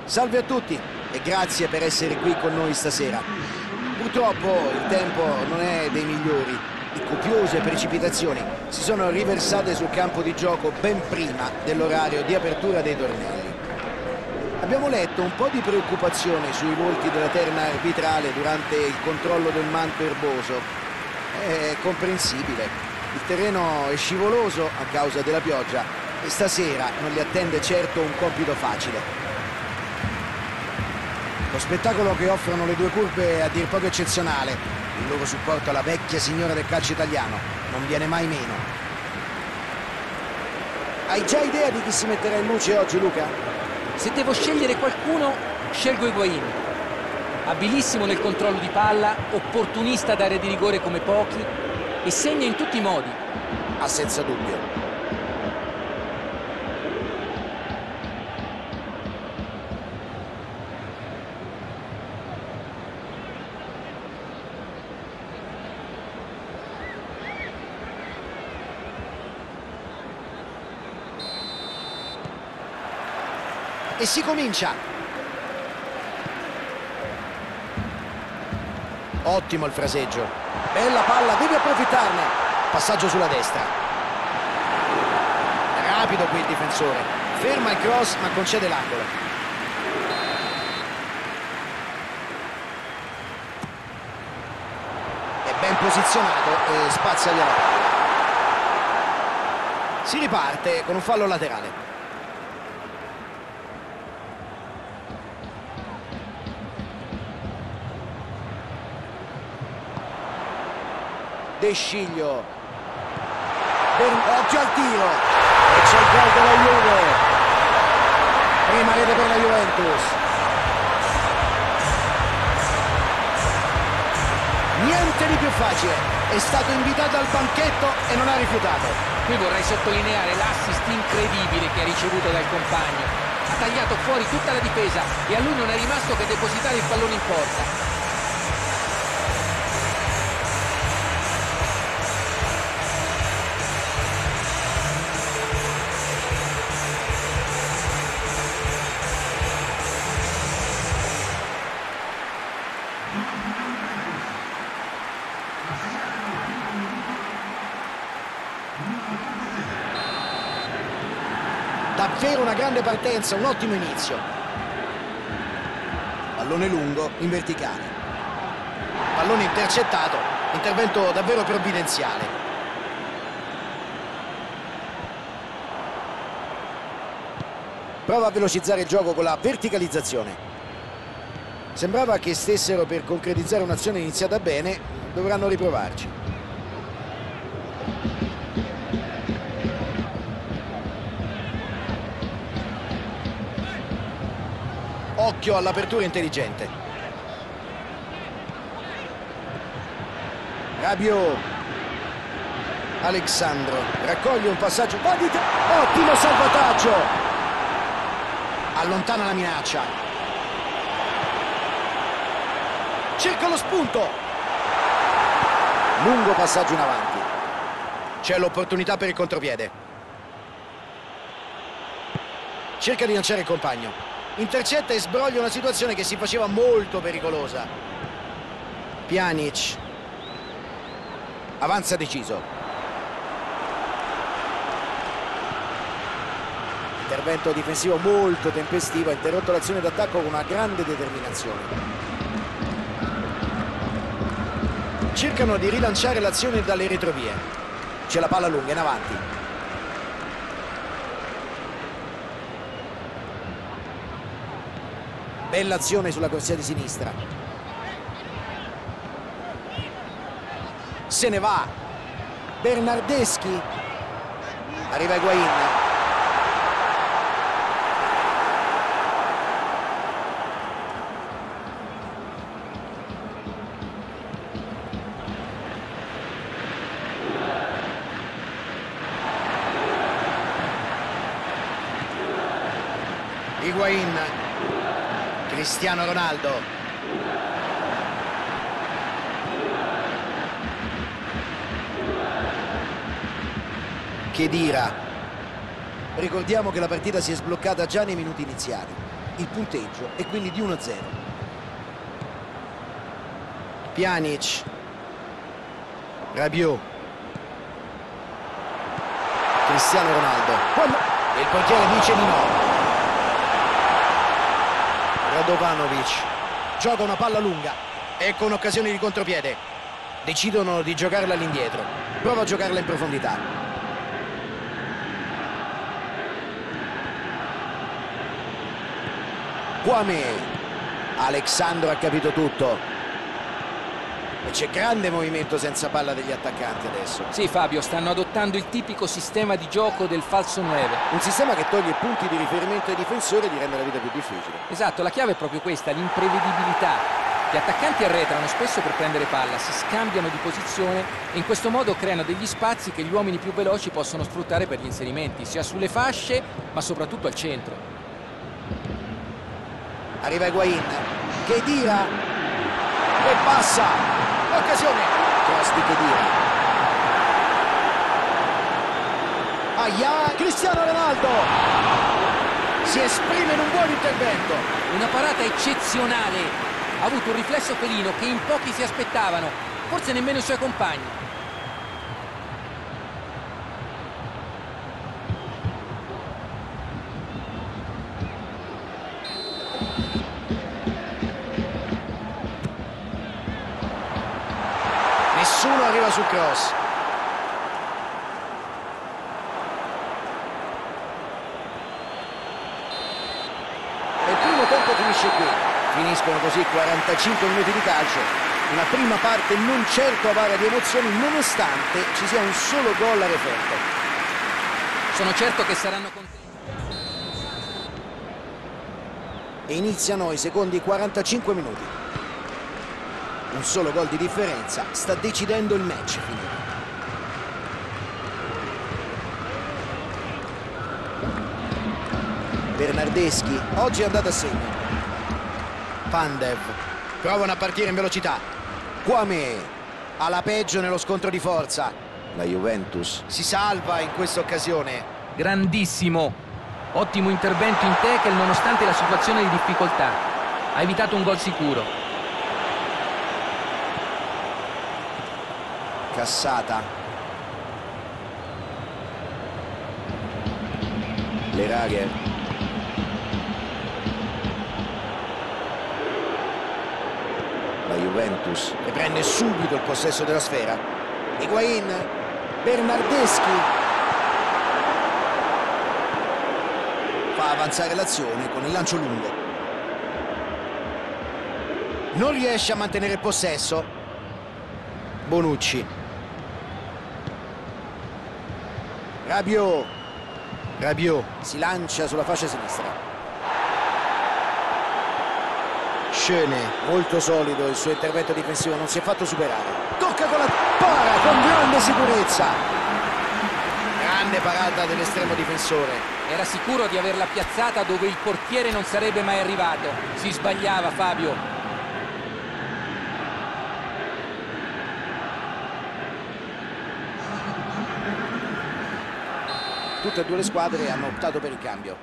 Salve a tutti e grazie per essere qui con noi stasera. Purtroppo il tempo non è dei migliori e copiose precipitazioni si sono riversate sul campo di gioco ben prima dell'orario di apertura dei tornei. Abbiamo letto un po' di preoccupazione sui volti della terna arbitrale durante il controllo del manto erboso. È comprensibile, il terreno è scivoloso a causa della pioggia e stasera non li attende certo un compito facile. Lo spettacolo che offrono le due curve è a dir poco eccezionale. Il loro supporto alla vecchia signora del calcio italiano non viene mai meno. Hai già idea di chi si metterà in luce oggi, Luca? Se devo scegliere qualcuno, scelgo Higuaín. Abilissimo nel controllo di palla, opportunista d'area di rigore come pochi e segna in tutti i modi. Ah, senza dubbio. E si comincia. Ottimo il fraseggio. Bella palla, devi approfittarne. Passaggio sulla destra. Rapido qui il difensore. Ferma il cross ma concede l'angolo. È ben posizionato e spazia via la palla. Si riparte con un fallo laterale. De Sciglio. Occhio al tiro e c'è il gol della Juve. Prima rete per la Juventus. Niente di più facile. È stato invitato al banchetto e non ha rifiutato. Qui vorrei sottolineare l'assist incredibile che ha ricevuto dal compagno. Ha tagliato fuori tutta la difesa e a lui non è rimasto che depositare il pallone in porta. Davvero una grande partenza, un ottimo inizio. Pallone lungo in verticale. Pallone intercettato, intervento davvero provvidenziale. Prova a velocizzare il gioco con la verticalizzazione. Sembrava che stessero per concretizzare un'azione iniziata bene, dovranno riprovarci. Occhio all'apertura intelligente. Rabiot. Alexandro raccoglie un passaggio. Ottimo salvataggio. Allontana la minaccia. Cerca lo spunto. Lungo passaggio in avanti. C'è l'opportunità per il contropiede. Cerca di lanciare il compagno. Intercetta e sbroglia una situazione che si faceva molto pericolosa. Pjanic. Avanza deciso. Intervento difensivo molto tempestivo, ha interrotto l'azione d'attacco con una grande determinazione. Cercano di rilanciare l'azione dalle retrovie. C'è la palla lunga in avanti. Bella azione sulla corsia di sinistra. Se ne va. Bernardeschi. Arriva Higuaín. Higuaín. Cristiano Ronaldo. Khedira. Ricordiamo che la partita si è sbloccata già nei minuti iniziali. il punteggio è quindi di 1-0. Pjanic, Rabiot, Cristiano Ronaldo, e il portiere dice di no. Radovanovic gioca una palla lunga, ecco un'occasione di contropiede, decidono di giocarla all'indietro, prova a giocarla in profondità. Kwame, Alexandro ha capito tutto. E c'è grande movimento senza palla degli attaccanti adesso. Sì, Fabio, stanno adottando il tipico sistema di gioco del falso 9. Un sistema che toglie punti di riferimento ai difensori e gli rende la vita più difficile. Esatto, la chiave è proprio questa, l'imprevedibilità. Gli attaccanti arretrano spesso per prendere palla, si scambiano di posizione e in questo modo creano degli spazi che gli uomini più veloci possono sfruttare per gli inserimenti, sia sulle fasce ma soprattutto al centro. Arriva Higuain, che tira e passa. Occasione, cross di Khedira. Aia, Cristiano Ronaldo si esprime in un buon intervento. Una parata eccezionale, ha avuto un riflesso felino che in pochi si aspettavano, forse nemmeno i suoi compagni. Nessuno arriva sul cross. E il primo tempo finisce qui. Finiscono così 45 minuti di calcio. Una prima parte non certo avara di emozioni, nonostante ci sia un solo gol a referto. Sono certo che saranno contenti. E iniziano i secondi 45 minuti. Un solo gol di differenza sta decidendo il match finito. Bernardeschi oggi è andato a segno. Pandev provano a partire in velocità. Kwame alla peggio nello scontro di forza. La Juventus si salva in questa occasione. Grandissimo, ottimo intervento in tackle nonostante la situazione di difficoltà. Ha evitato un gol sicuro. Cassata, Leragher, la Juventus e prende subito il possesso della sfera. Higuain, Bernardeschi fa avanzare l'azione con il lancio lungo, non riesce a mantenere il possesso. Bonucci, Rabiot si lancia sulla fascia sinistra. Schöne, molto solido il suo intervento difensivo, non si è fatto superare. Tocca con la para con grande sicurezza. Grande parata dell'estremo difensore. Era sicuro di averla piazzata dove il portiere non sarebbe mai arrivato. Si sbagliava, Fabio. Tutte e due le squadre hanno optato per il cambio.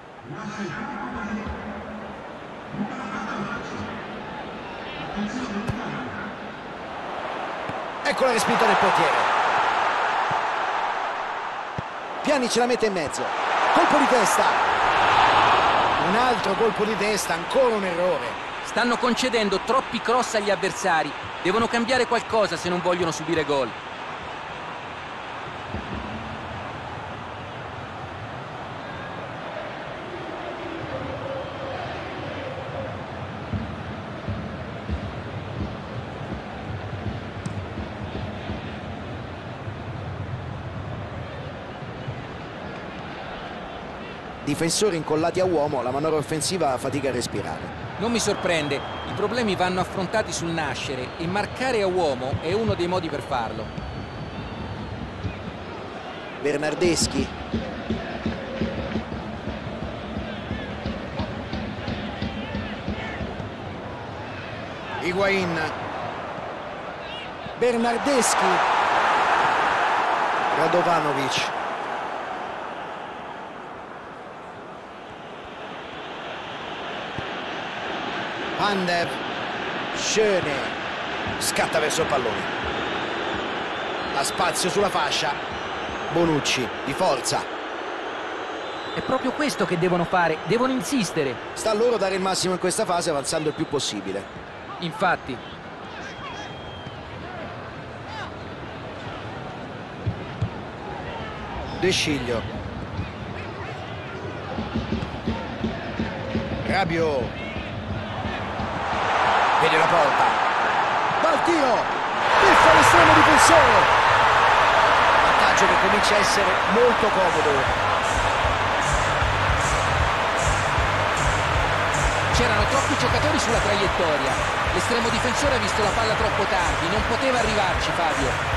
Ecco la respinta del portiere. Pjanic la mette in mezzo. Colpo di testa. Un altro colpo di testa, ancora un errore. Stanno concedendo troppi cross agli avversari. Devono cambiare qualcosa se non vogliono subire gol. Difensori incollati a uomo, la manovra offensiva fatica a respirare. Non mi sorprende, i problemi vanno affrontati sul nascere e marcare a uomo è uno dei modi per farlo. Bernardeschi. Higuain. Bernardeschi. Radovanovic. Pandev, Schöne, scatta verso il pallone. Ha spazio sulla fascia. Bonucci, di forza. È proprio questo che devono fare, devono insistere. Sta a loro dare il massimo in questa fase avanzando il più possibile. Infatti. De Sciglio. Rabiot. Vede la porta. Va al tiro. Biffa l'estremo difensore. Vantaggio che comincia a essere molto comodo. C'erano troppi giocatori sulla traiettoria. L'estremo difensore ha visto la palla troppo tardi, non poteva arrivarci, Fabio.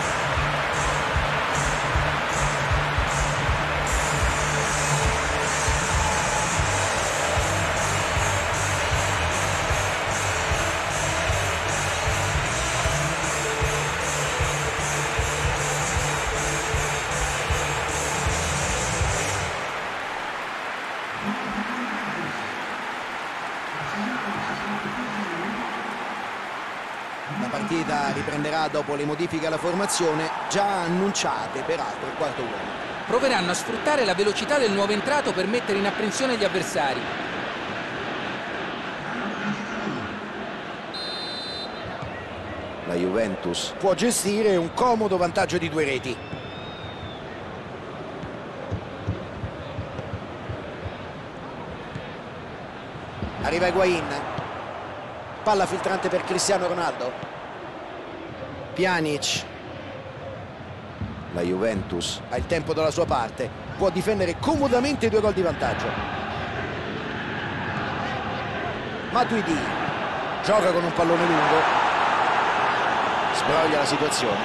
La partita riprenderà dopo le modifiche alla formazione, già annunciate peraltro il quarto uomo. Proveranno a sfruttare la velocità del nuovo entrato per mettere in apprensione gli avversari. La Juventus può gestire un comodo vantaggio di 2 reti. Arriva Higuain. Palla filtrante per Cristiano Ronaldo. Pjanic. La Juventus ha il tempo dalla sua parte, può difendere comodamente 2 gol di vantaggio. Matuidi gioca con un pallone lungo, sbroglia la situazione,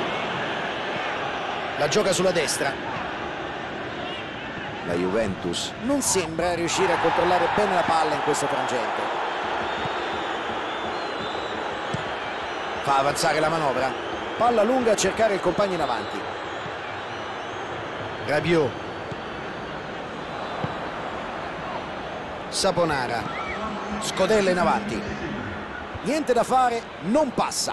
la gioca sulla destra. La Juventus non sembra riuscire a controllare bene la palla in questo frangente. Fa avanzare la manovra, palla lunga a cercare il compagno in avanti. Rabiot. Saponara. Scodella in avanti. Niente da fare, non passa.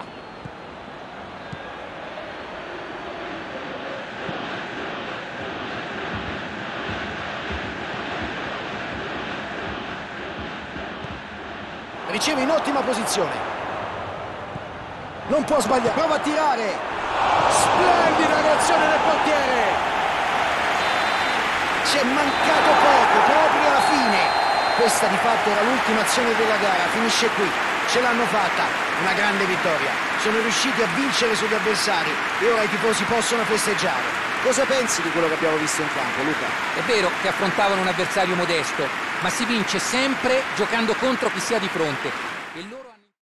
Riceve in ottima posizione. Non può sbagliare, prova a tirare. Splendida reazione del portiere. Ci è mancato poco, proprio alla fine. Questa di fatto era l'ultima azione della gara, finisce qui. Ce l'hanno fatta, una grande vittoria. Sono riusciti a vincere sugli avversari e ora i tifosi possono festeggiare. Cosa pensi di quello che abbiamo visto in campo, Luca? È vero che affrontavano un avversario modesto, ma si vince sempre giocando contro chi si ha di fronte. E loro...